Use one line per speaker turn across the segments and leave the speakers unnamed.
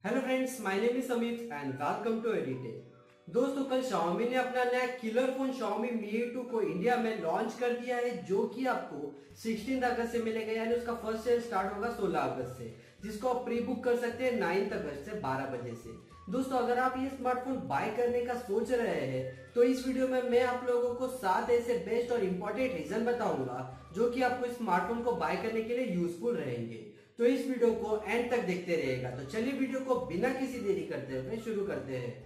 Hello friends, my name is Amit and welcome to ADTech। दोस्तों, कल Xiaomi ने अपना नया killer phone Xiaomi Mi A2 को इंडिया में लॉन्च कर दिया है, जो कि आपको 16 अगस्त से मिलेगा। यानी उसका फर्स्ट सेल स्टार्ट होगा 16 अगस्त से, जिसको आप प्री बुक कर सकते हैं 9 अगस्त से 12 बजे से। दोस्तों, अगर आप ये स्मार्टफोन बाय करने का सोच रहे हैं तो इस वीडियो में मैं आप लोगों को 7 ऐसे बेस्ट और इम्पोर्टेंट रीजन बताऊंगा जो कि आपको इस स्मार्टफोन को बाय करने के लिए यूजफुल रहेंगे। तो इस वीडियो को एंड तक देखते रहिएगा। तो चलिए वीडियो को बिना किसी देरी करते हुए शुरू करते हैं।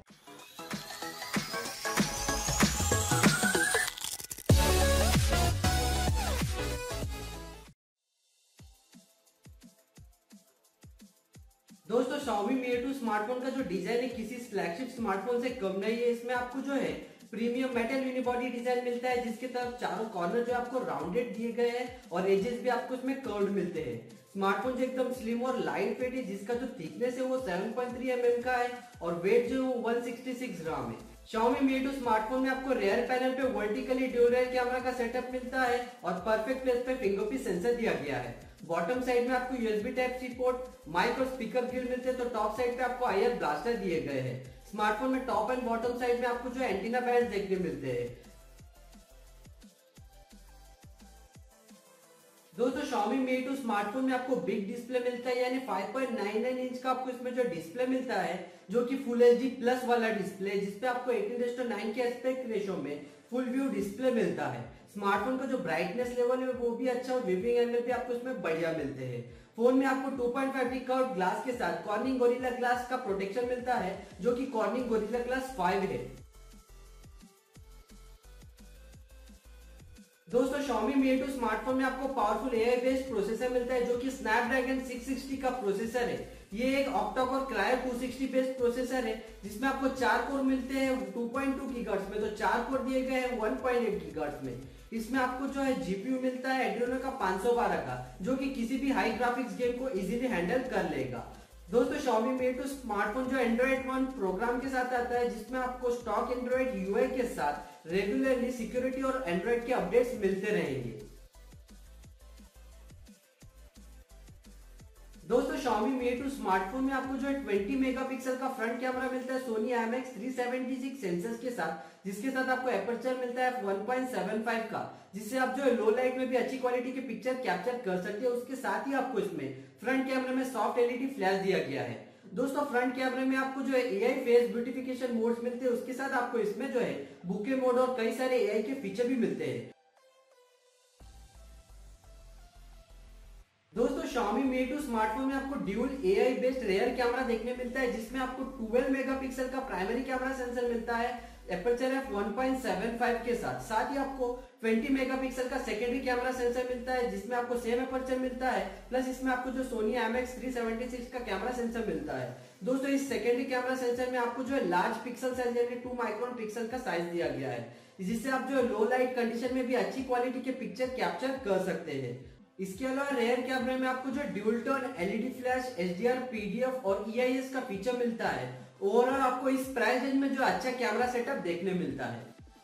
दोस्तों, Xiaomi Mi A2 स्मार्टफोन का जो डिजाइन है किसी फ्लैगशिप स्मार्टफोन से कम नहीं है। इसमें आपको जो है प्रीमियम मेटल यूनिबॉडी डिजाइन मिलता है, जिसके तरफ चारों कॉर्नर जो आपको राउंडेड दिए गए हैं और एजेस भी आपको इसमें कर्व्ड मिलते हैं। स्मार्टफोन जो एकदम स्लिम और लाइट वेट है, जिसका जो थिकनेस है वो 7.3 mm का है और वेट जो है वो 166 ग्राम है। Xiaomi Mi A2 स्मार्टफोन में आपको रेयर पैनल पे वर्टिकली ड्यूरल कैमरा का सेटअप मिलता है और परफेक्ट प्लेस पे फिंगरप्रिंट सेंसर दिया गया है। बॉटम साइड में आपको USB Type-C पोर्ट, माइक और स्पीकर ग्रिल मिलते हैं, तो टॉप साइड पे आपको IR ब्लास्टर दिए गए हैं। स्मार्टफोन में टॉप एंड बॉटम साइड में आपको जो एंटीना बैंड देखने मिलते हैं। दोस्तों, Xiaomi Mi A2 स्मार्टफोन में आपको बिग डिस्प्ले मिलता है, यानी 5.99 इंच का आपको इसमें जो डिस्प्ले मिलता है, जो कि फुल HD प्लस वाला डिस्प्ले है, जिसपे आपको 18:9 के एस्पेक्ट रेशियो में फुल व्यू डिस्प्ले मिलता है। स्मार्टफोन का जो ब्राइटनेस लेवल है वो भी अच्छा और विविंग एंगल भी आपको इसमें बढ़िया मिलते हैं। फोन में आपको 2.5D कर्व ग्लास के साथ कॉर्निंग गोरिल्ला ग्लास का प्रोटेक्शन मिलता है, जो कि कॉर्निंग गोरिल्ला ग्लास 5 है। दोस्तों, Xiaomi Mi A2 स्मार्टफोन में आपको पावरफुल AI बेस्ड प्रोसेसर मिलता है, जो कि स्नैपड्रैगन 660 का प्रोसेसर है। ये एक octa core Kryo 260 based processor है, जिसमें आपको 4 कोर मिलते हैं 2.2 गीगाहर्ट्ज में, तो 4 कोर दिए गए हैं 1.8 गीगाहर्ट्ज में। इसमें आपको जो है GPU मिलता है एड्रेनो का 512 का, जो कि किसी भी हाई ग्राफिक्स गेम को इजीली हैंडल कर लेगा। दोस्तों, Xiaomi Mi A2 स्मार्टफोन जो एंड्रॉइड वन प्रोग्राम के साथ आता है, जिसमें आपको स्टॉक एंड्रॉइड UI के साथ रेगुलरली सिक्योरिटी और एंड्रॉइड के अपडेट्स मिलते रहेंगे। दोस्तों, Xiaomi Mi A2 स्मार्टफोन में आपको जो है 20 मेगापिक्सल का फ्रंट कैमरा मिलता है सोनी IMX376 सेंसर्स के साथ, जिसके साथ आपको एपर्चर मिलता है 1.75 का, जिससे आप जो है लो लाइट में भी अच्छी क्वालिटी की पिक्चर कैप्चर कर सकते हैं। उसके साथ ही आपको इसमें फ्रंट कैमरे में सॉफ्ट LED फ्लैश दिया गया है। दोस्तों, फ्रंट कैमरे में आपको जो है AI फेस ब्यूटिफिकेशन मोड्स मिलते हैं, उसके साथ आपको इसमें जो है बुके मोड और कई सारे AI के फीचर भी मिलते हैं। दोस्तों, Xiaomi Mi A2 स्मार्टफोन में आपको dual AI based rear camera देखने मिलता है, जिसमें आपको 12 मेगापिक्सल का प्राइमरी कैमरा सेंसर मिलता है एपर्चर f 1.75 के साथ ही आपको 20 मेगापिक्सल का सेकेंडरी कैमरा सेंसर मिलता है, जिसमें आपको सेम एपर्चर मिलता है, प्लस इसमें आपको जो सोनी IMX376 का कैमरा सेंसर मिलता है। दोस्तों, इस सेकेंडरी कैमरा सेंसर में आपको जो है लार्ज पिक्सल साइज यानी 2 माइक्रोन पिक्सल का साइज दिया गया है, जिससे आप जो है लो लाइट कंडीशन में भी अच्छी क्वालिटी के पिक्चर कैप्चर कर सकते हैं। इसके अलावा रेयर कैमरे में आपको जो dual tone LED flash, HDR, PDF और EIS का फीचर मिलता है। ओवरऑल आपको इस प्राइस रेंज में जो अच्छा कैमरा सेटअप देखने मिलता है।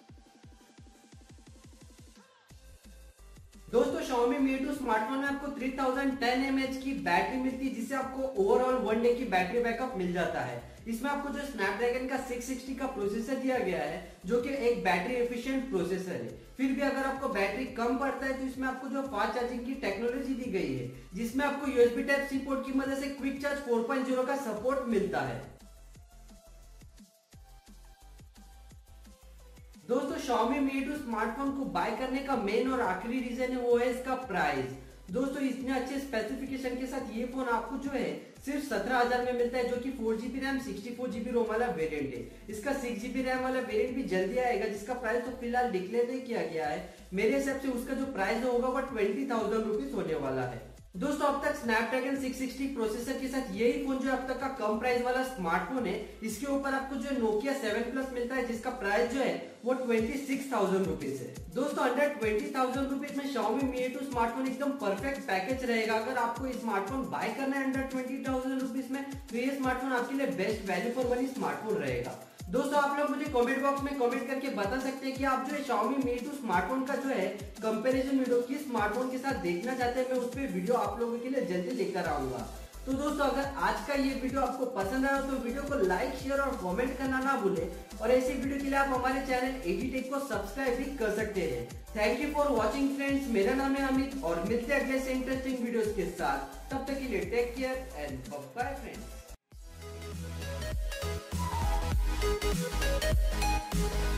दोस्तों, Xiaomi Mi A2 स्मार्टफोन में आपको 3010 mAh की बैटरी मिलती है, जिससे आपको ओवरऑल 1 डे की बैटरी बैकअप मिल जाता है। इसमें आपको जो स्नैपड्रैगन का 660 का प्रोसेसर दिया गया है, जो कि एक बैटरी एफिशिएंट प्रोसेसर है। फिर भी अगर आपको बैटरी कम पड़ता है तो इसमें आपको जो फास्ट चार्जिंग की टेक्नोलॉजी दी गई है, जिसमें आपको USB Type-C पोर्ट की मदद से क्विक चार्ज 4.0 का सपोर्ट मिलता है। दोस्तों, Xiaomi Mi A2 स्मार्टफोन को बाय करने का मेन और आखिरी रीजन है वो है इसका प्राइस। दोस्तों, इतने अच्छे स्पेसिफिकेशन के साथ ये फोन आपको जो है सिर्फ 17,000 में मिलता है, जो कि 4GB रैम 64GB रोम वाला वेरिएंट है। इसका 6GB रैम वाला वेरिएंट भी जल्दी आएगा, जिसका प्राइस तो फिलहाल डिक्लेयर नहीं किया गया है। मेरे हिसाब से उसका जो प्राइस होगा वो 20,000 रुपीज होने वाला है। दोस्तों, अब तक स्नैपड्रैगन 660 प्रोसेसर के साथ यही फोन जो अब तक का कम प्राइस वाला स्मार्टफोन है। इसके ऊपर आपको जो Nokia 7 Plus मिलता है, जिसका प्राइस जो है वो 26,000 रुपीज है। दोस्तों, अंडर 20,000 रुपीज में Xiaomi Mi A2 स्मार्टफोन एकदम परफेक्ट पैकेज रहेगा। अगर आपको ये स्मार्टफोन बाय करना है अंडर 20,000 रुपीज में, तो ये स्मार्टफोन आपके लिए best value for money smartphone रहेगा। दोस्तों, आप लोग मुझे कमेंट बॉक्स में कमेंट करके बता सकते हैं कि आप जो है Xiaomi Mi A2 स्मार्टफोन का जो है कंपैरिजन वीडियो किस स्मार्टफोन के साथ देखना चाहते हैं। मैं उस पर वीडियो आप लोगों के लिए जल्दी लेकर आऊंगा। तो दोस्तों अगर आज का ये वीडियो आपको पसंद आया तो वीडियो को लाइक शेयर और कमेंट करना ना भूले और ऐसे वीडियो के लिए आप हमारे चैनल ADTech को सब्सक्राइब भी कर सकते हैं। Thank you for watching friends, मेरा नाम है अमित और मिलते हैं अगले से इंटरेस्टिंग वीडियोस के साथ। तब तक के लिए take care and bye friends.